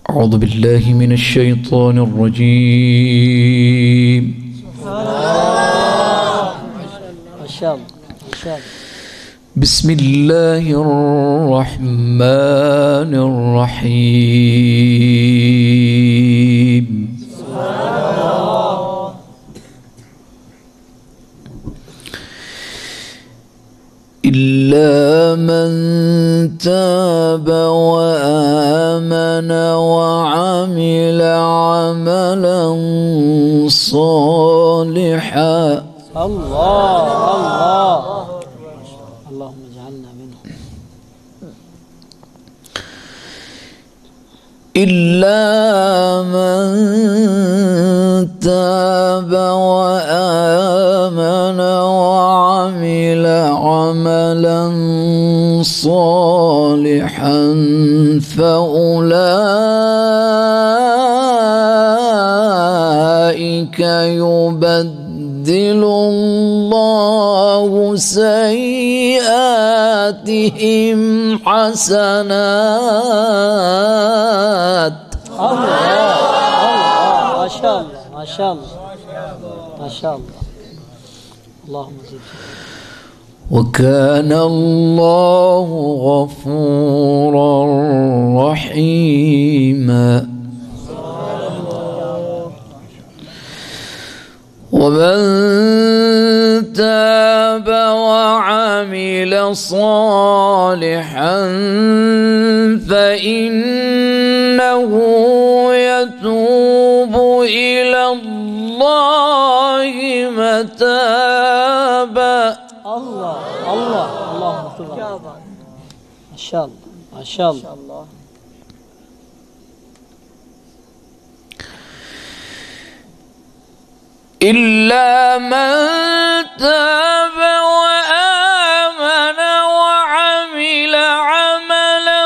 أعوذ بالله من الشيطان الرجيم. بسم الله الرحمن الرحيم. إلا من تاب وآمن وعمل عملا صالحا. اللهم اجعلنا منهم. إلا من تاب وآمن وعمل عملا صالحا فأولئك يبدل الله سيئاتهم حسنات. ما شاء الله ما شاء الله ما شاء الله. اللهم زد. وكان الله غفورا رحيما. ومن تاب وعمل صالحا فإنه يتوب إلى الله متابا. الله الله اللهم صل على ما شاء الله ما شاء الله. إلا من تاب وآمن وعمل عملا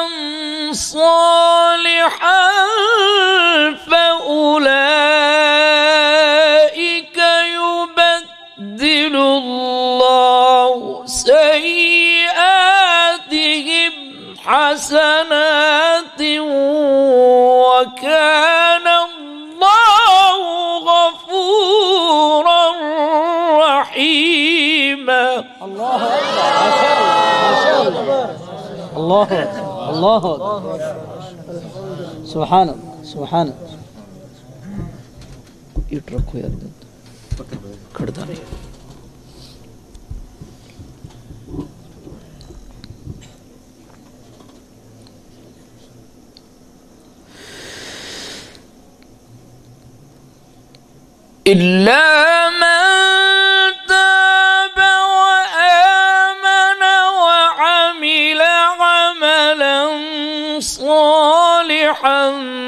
صالحا فأولئك يبدل الله سيئاتهم حسنات وكان الله غفورا رحيما. الله ما شاء الله. الله الله سبحان الله سبحان الله. इट रखो यार, खड़ता नहीं. إلا من تاب وآمن وعمل عملا صالحا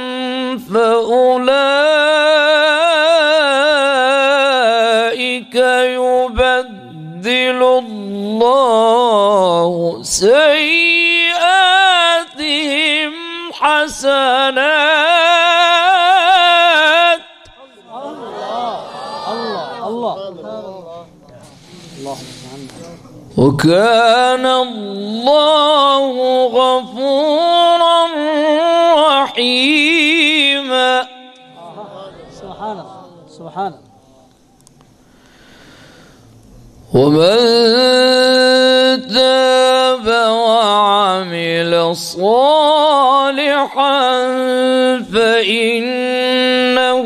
فأولئك يبدل الله سيئاتهم حسنات. وكان الله غفورا رحيما. سبحان الله سبحان الله. ومن تاب وعمل صالحا فإنه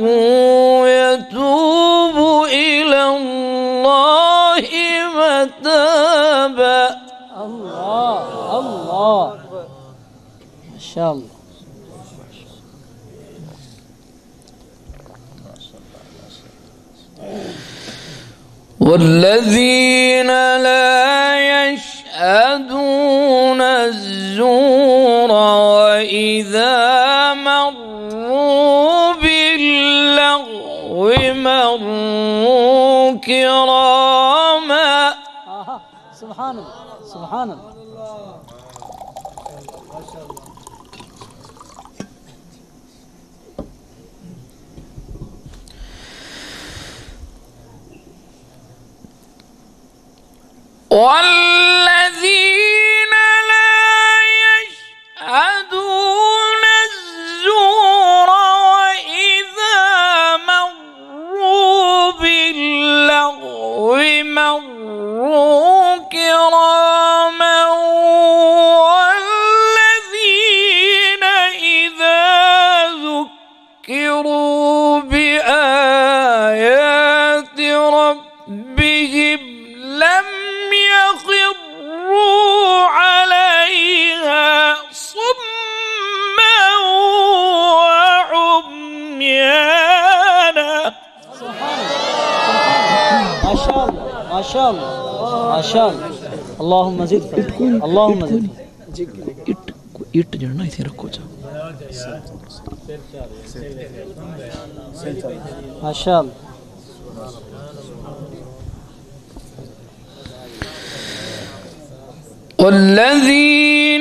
يتوب إلى الله متابا. الله الله ما شاء الله. والذين لا يشهدون الزور وإذا مروا باللغو مروا كراما. سبحان الله سبحان الله. والذين لا يشهدون الزور ما شاء الله ما شاء الله اللهم زد اللهم زد इट जड़ना इथे रखो जा ما شاء الله والذين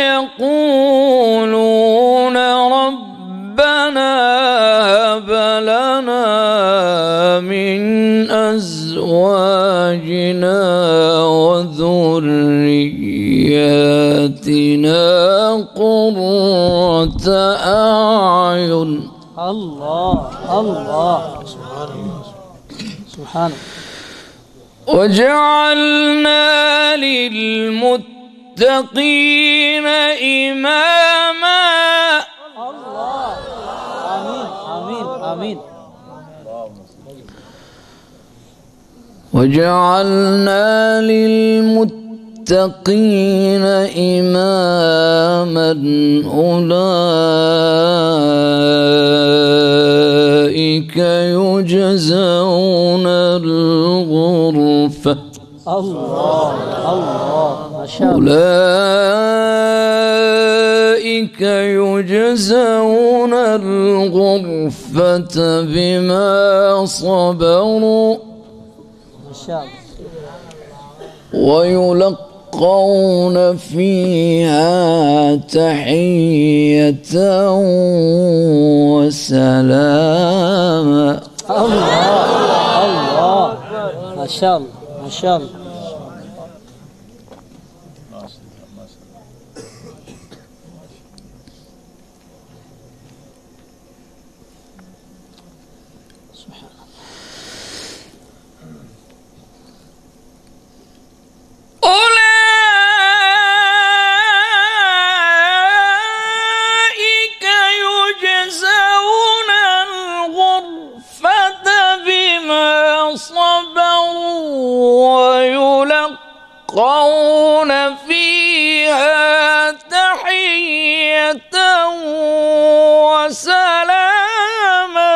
يقولون ربنا هب لنا من أزواجنا وذرياتنا قرة أعين الله الله سبحانه وجعلنا للمتقين إماما الله آمين آمين آمين وجعلنا للمتقين إماما أولئك يجزون الغرفة الله الله ما شاء الله أولئك يجزون الغرفة بما صبروا ما شاء الله ويلقون فيها تحية وسلاما الله الله ما شاء الله ما شاء الله أولئك يجزون الغرفة بما صبروا ويلقون فيها تحية وسلاما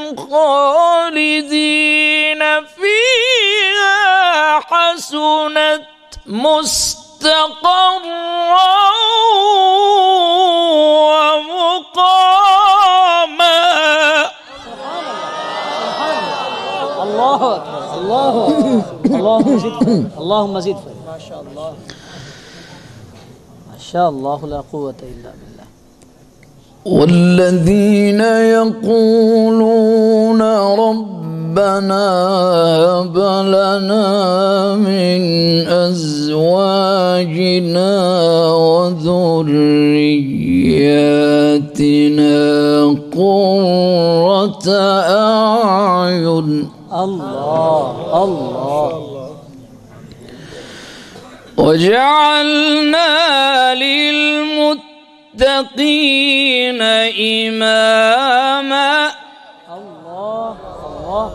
خالدين فيها حسنت مستقرا ومقاما الله أكبر الله أكبر اللهم زد اللهم زد ما شاء الله ما شاء الله لا قوة إلا بالله والذين يقولون ربنا هب لنا من أزواجنا وذرياتنا قرة أعين الله الله وجعلنا للمتقين إماما الله الله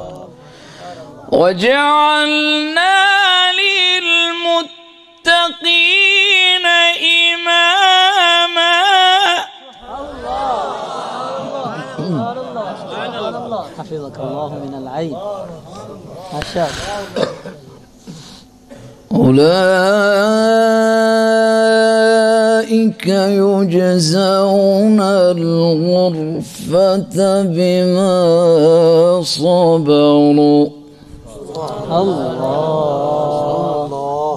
وجعلنا للمتقين إماما حفظك الله من العين ما شاء الله أولئك يجزون الغرفة بما صبروا الله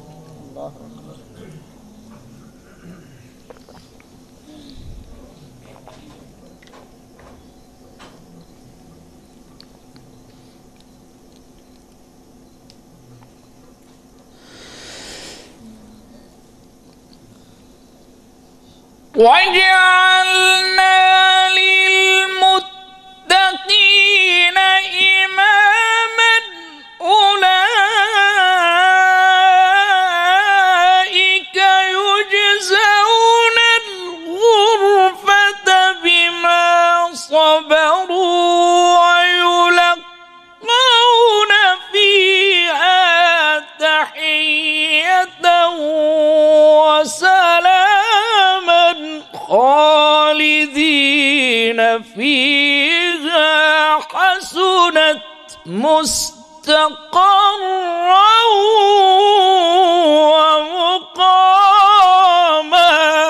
وجعلنا للمتقين إماما أولئك يجزون الغرفة بما صبروا ويلقون فيها تحية وسلاما خالدين فيها حسنت مستقرا مستقرا ومقاما.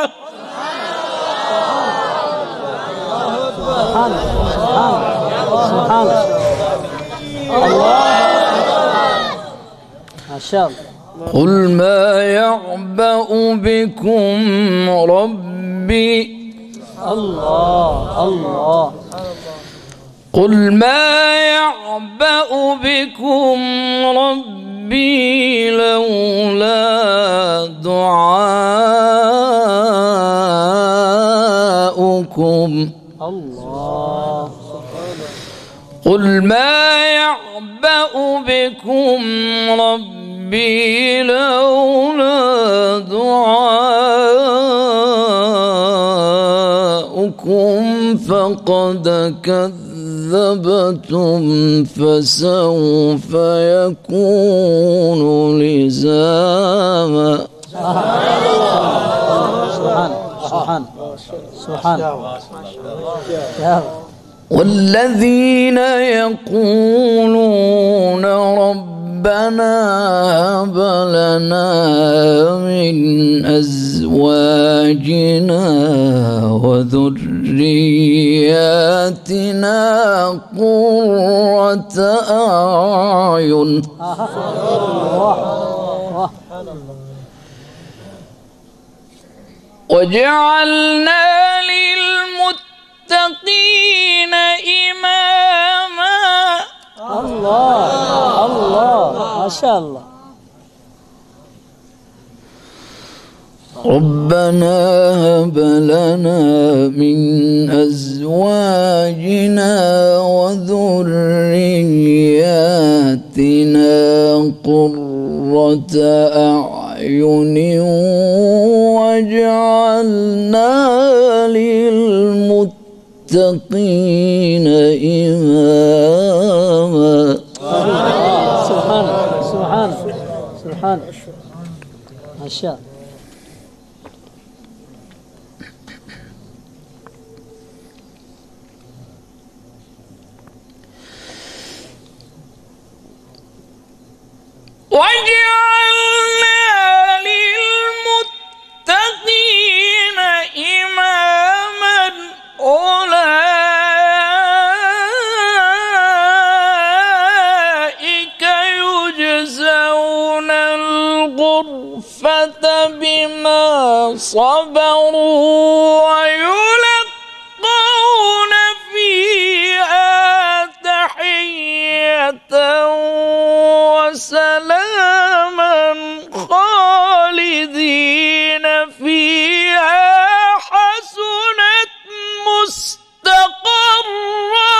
سبحان الله ما شاء الله. قل ما يعبأ بكم ربي. الله قل ما يعبأ بكم ربي لولا دعاؤكم. الله قل ما يعبأ بكم ربي لولا دعاؤكم فقد كذبتم فسوف يكون لزاما. سبحان يا رب. والذين يقولون ربنا هب لنا من أزواجنا وذرياتنا قرة أعين وجعلنا للمتقين إماما. الله ما شاء الله. ربنا هب لنا من أزواجنا وذرياتنا قرة أعين واجعلنا للمتقين إماما. سبحان ما شاء الله. وجعلنا للمتقين إماما. أولئك يجزون الغرفة بما صبروا ويلقون فيها تحية وسلاما خالدين فيها حسنت مستقرا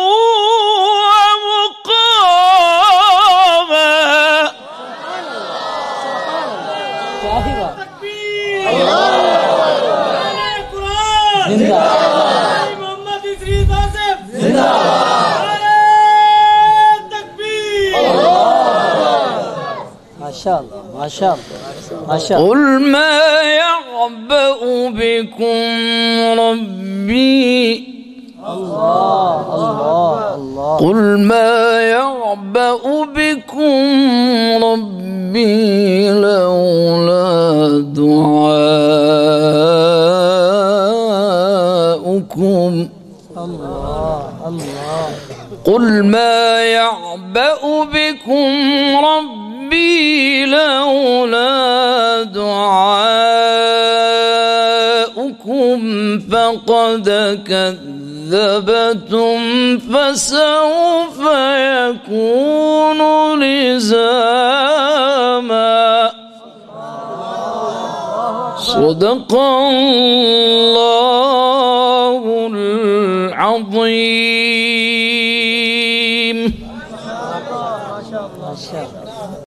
ومقاما. محمد إدريس آسف ما شاء الله. قل ما يعبأ بكم ربي. الله قل ما يعبأ بكم ربي لولا دعاؤكم. قل ما يعبأ بكم ربي لولا دعاؤكم فقد كذبتم فسوف يكون لزاما. صدق الله العظيم.